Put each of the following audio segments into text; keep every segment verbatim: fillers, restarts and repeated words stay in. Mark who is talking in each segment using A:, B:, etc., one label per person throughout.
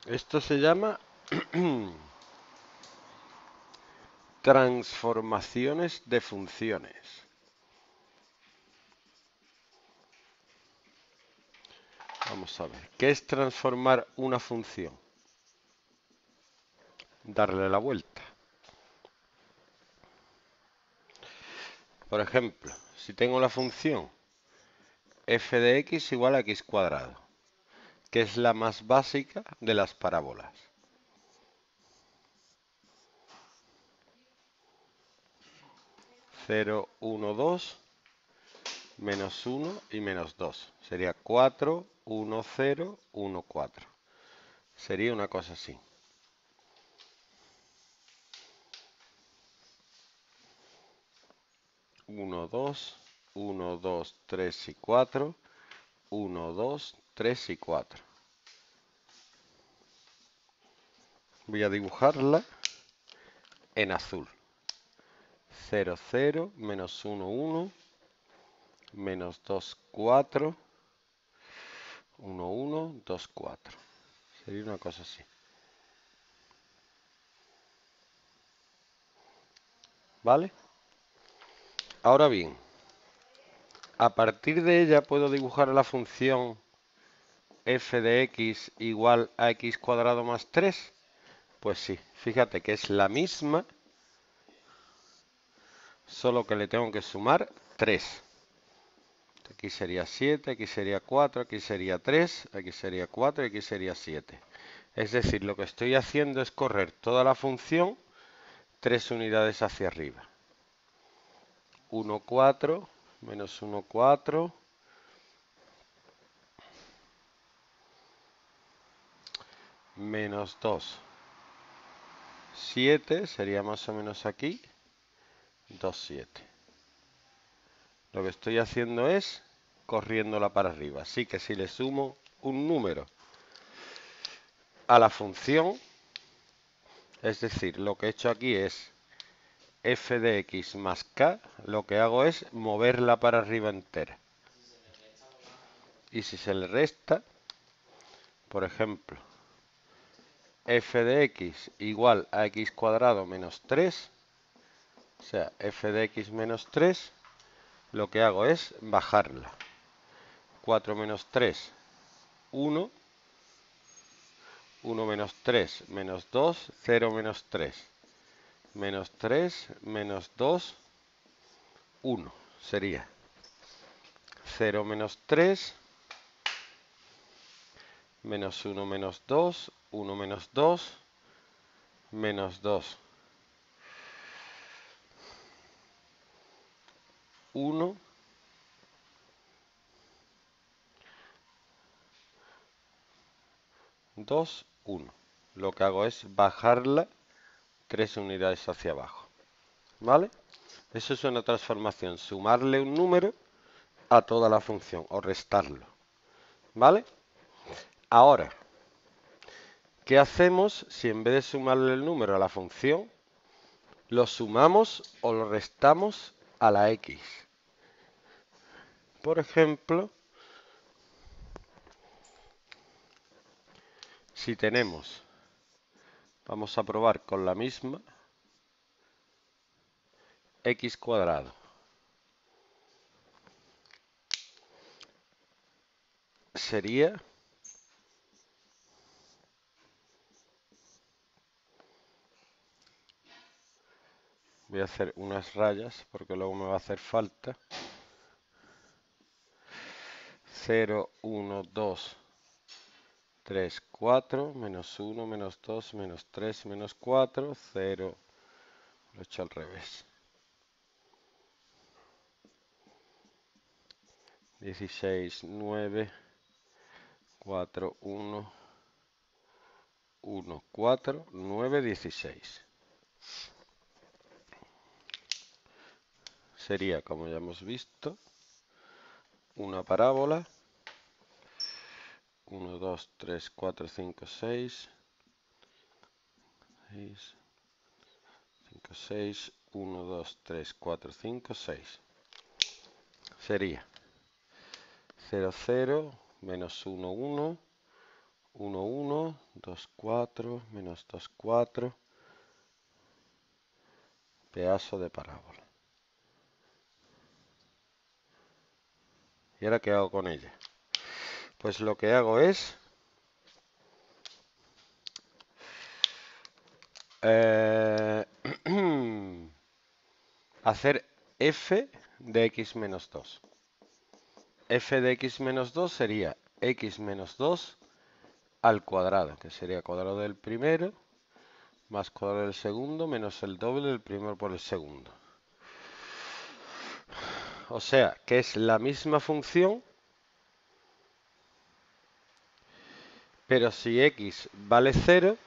A: Esto se llama transformaciones de funciones. Vamos a ver, ¿qué es transformar una función? Darle la vuelta. Por ejemplo, si tengo la función f de x igual a x cuadrado, que es la más básica de las parábolas. cero, uno, dos, menos uno y menos dos. Sería cuatro, uno, cero, uno, cuatro. Sería una cosa así. uno, dos, uno, dos, tres y cuatro. uno, dos, tres y cuatro. Voy a dibujarla en azul. cero, cero, menos uno, uno, menos dos, cuatro, uno, uno, dos, cuatro. Sería una cosa así. ¿Vale? Ahora bien, a partir de ella puedo dibujar la función f de x igual a x cuadrado más tres. Pues sí, fíjate que es la misma, solo que le tengo que sumar tres. Aquí sería siete, aquí sería cuatro, aquí sería tres, aquí sería cuatro y aquí sería siete. Es decir, lo que estoy haciendo es correr toda la función tres unidades hacia arriba. uno, cuatro, menos uno, cuatro, menos dos, siete, sería más o menos aquí, dos, siete. Lo que estoy haciendo es corriéndola para arriba. Así que si le sumo un número a la función, es decir, lo que he hecho aquí es f de x más k, lo que hago es moverla para arriba entera. Y si se le resta, por ejemplo, f de x igual a x cuadrado menos tres, o sea, f de x menos tres, lo que hago es bajarla. cuatro menos tres, uno. uno menos tres, menos dos, cero menos tres. Menos tres, menos dos, uno. Sería cero menos tres, menos uno menos dos, uno menos dos, menos dos, uno, dos, uno. Lo que hago es bajarla tres unidades hacia abajo. ¿Vale? Eso es una transformación, sumarle un número a toda la función o restarlo. ¿Vale? Ahora, ¿qué hacemos si en vez de sumarle el número a la función, lo sumamos o lo restamos a la x? Por ejemplo, si tenemos, vamos a probar con la misma, x cuadrado. Sería voy a hacer unas rayas porque luego me va a hacer falta. cero, uno, dos, tres, cuatro, menos uno, menos dos, menos tres, menos cuatro, cero. Lo he hecho al revés. dieciséis, nueve, cuatro, uno, uno, cuatro, nueve, dieciséis. Sería, como ya hemos visto, una parábola. uno, dos, tres, cuatro, cinco, seis. seis, cinco, seis. uno, dos, tres, cuatro, cinco, seis. Sería cero, cero, menos uno, uno. uno, uno, dos, cuatro, menos dos, cuatro. Pedazo de parábola. ¿Y ahora qué hago con ella? Pues lo que hago es eh, hacer f de x menos dos. F de x menos dos sería x menos dos al cuadrado, que sería cuadrado del primero más cuadrado del segundo menos el doble del primero por el segundo. O sea, que es la misma función, pero si x vale cero,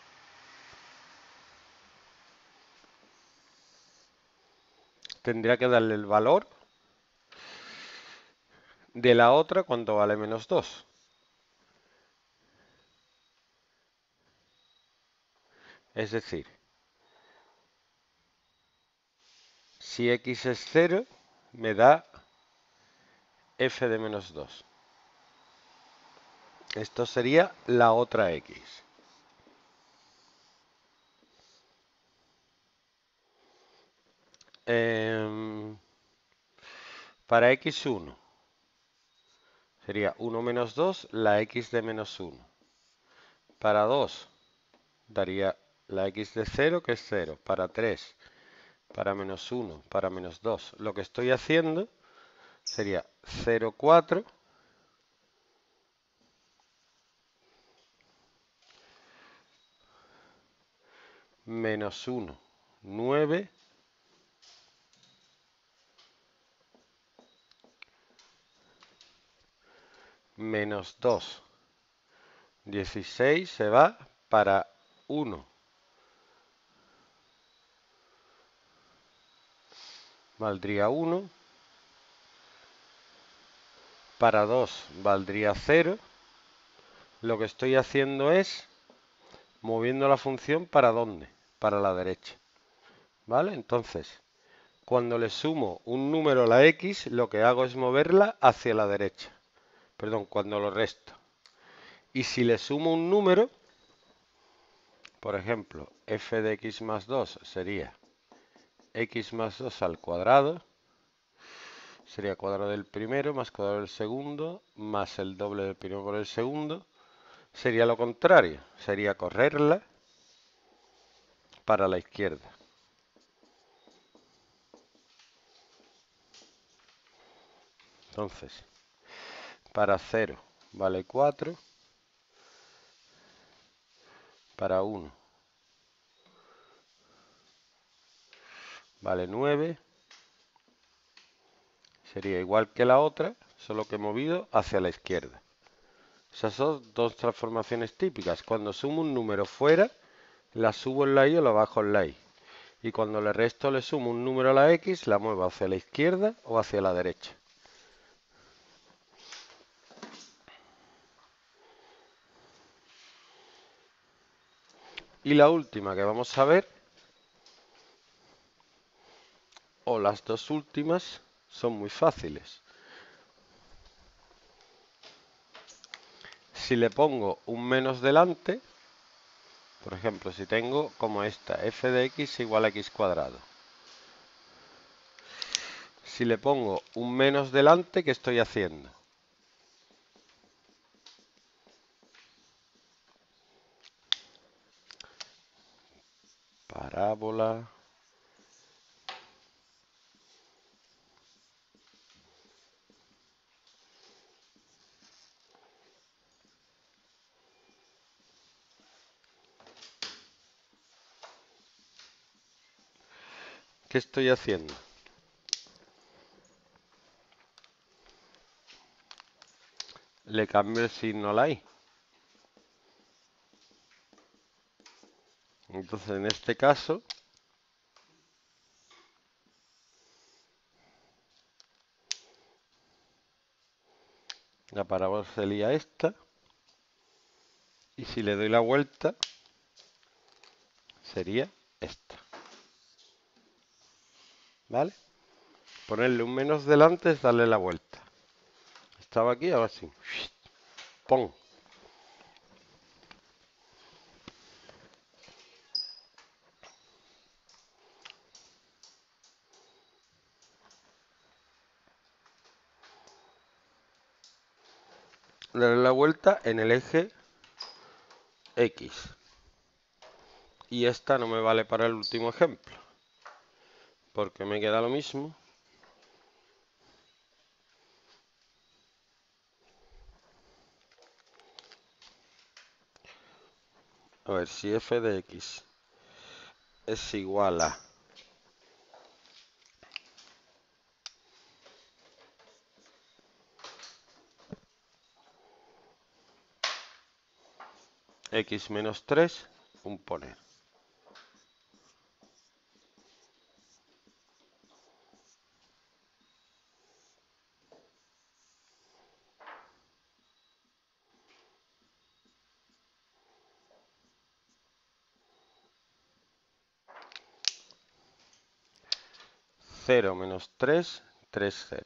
A: tendría que darle el valor de la otra cuando vale menos dos. Es decir, si x es cero, me da f de menos dos. Esto sería la otra x. Eh, para x uno sería uno menos dos, la x de menos uno. Para dos daría la x de cero, que es cero. Para tres, para menos uno, para menos dos. Lo que estoy haciendo sería cero, cuatro menos uno, nueve menos dos, dieciséis se va para uno. Valdría uno. Para dos valdría cero. Lo que estoy haciendo es moviendo la función para dónde, para la derecha. ¿Vale? Entonces, cuando le sumo un número a la x, lo que hago es moverla hacia la derecha. Perdón, cuando lo resto. Y si le sumo un número, por ejemplo, f de x más dos sería x más dos al cuadrado. Sería cuadrado del primero más cuadrado del segundo más el doble del primero por el segundo. Sería lo contrario, sería correrla para la izquierda. Entonces, para cero vale cuatro, para uno vale nueve, sería igual que la otra, solo que movido hacia la izquierda. Esas son dos transformaciones típicas. Cuando sumo un número fuera, la subo en la y o la bajo en la y. Y cuando le resto le sumo un número a la x, la muevo hacia la izquierda o hacia la derecha. Y la última que vamos a ver, o las dos últimas, son muy fáciles. Si le pongo un menos delante, por ejemplo, si tengo como esta, f de x igual a x cuadrado. Si le pongo un menos delante, ¿qué estoy haciendo? Parábola. ¿Qué estoy haciendo? Le cambio el signo a la y. Entonces, en este caso, la parábola sería esta. Y si le doy la vuelta, sería esta. ¿Vale? Ponerle un menos delante es darle la vuelta. Estaba aquí, ahora sí. ¡Pum! darle la vuelta en el eje X. Y esta no me vale para el último ejemplo, porque me queda lo mismo. A ver, si f de x es igual a x menos tres, un poner. cero menos tres, tres, cero.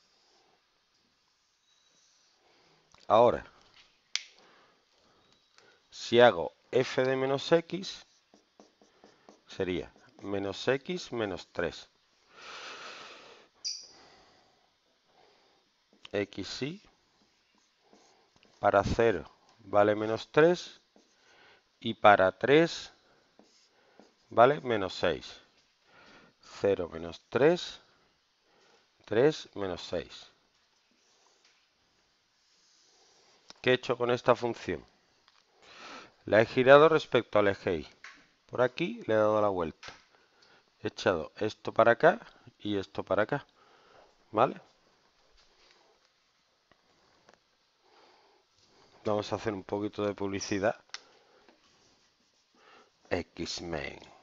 A: Ahora, si hago f de menos x, sería menos x menos tres. xy para cero vale menos tres y para tres vale menos seis. cero menos tres, tres menos seis. ¿Qué he hecho con esta función? La he girado respecto al eje Y. Por aquí le he dado la vuelta. He echado esto para acá y esto para acá. ¿Vale? Vamos a hacer un poquito de publicidad. X-Men.